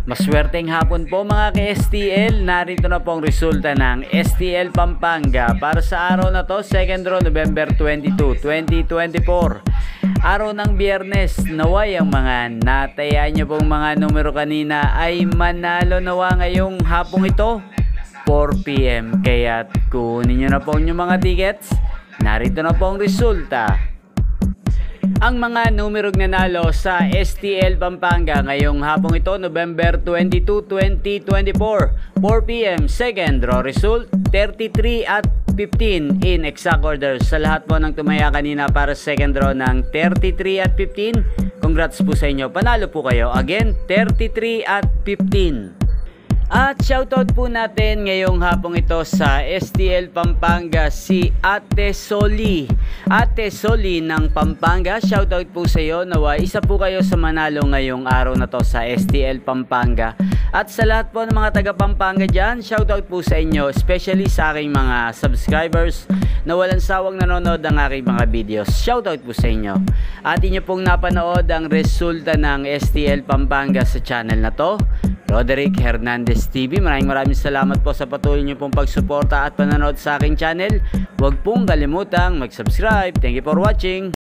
Maswerteng hapon po mga ka-STL. Narito na po ang resulta ng STL Pampanga para sa araw na to, second draw, November 22, 2024. Araw ng Biyernes. Naway ang mga natayaan nyo pong mga numero kanina ay manalo nawa ngayong hapong ito, 4 PM. Kaya kunin nyo na po yung mga tickets. Narito na po ang resulta. Ang mga numerong nanalo sa STL Pampanga ngayong hapong ito, November 22, 2024, 4 PM, second draw result, 33 at 15 in exact order. Sa lahat po ng tumaya kanina para second draw ng 33 at 15, congrats po sa inyo. Panalo po kayo. Again, 33 at 15. At shoutout po natin ngayong hapong ito sa STL Pampanga si Ate Soli. Ate Soli ng Pampanga, shoutout po sa iyo. Nawa isa po kayo sa manalo ngayong araw na to sa STL Pampanga. At sa lahat po ng mga taga Pampanga dyan, shoutout po sa inyo, especially sa aking mga subscribers na walang sawang nanonood ng aking mga videos. Shoutout po sa inyo. At inyo pong napanood ang resulta ng STL Pampanga sa channel na to, Roderick Hernandez TV. Maraming salamat po sa patuloy niyo pong pagsuporta at panonood sa aking channel. Huwag pong kalimutang mag-subscribe. Thank you for watching.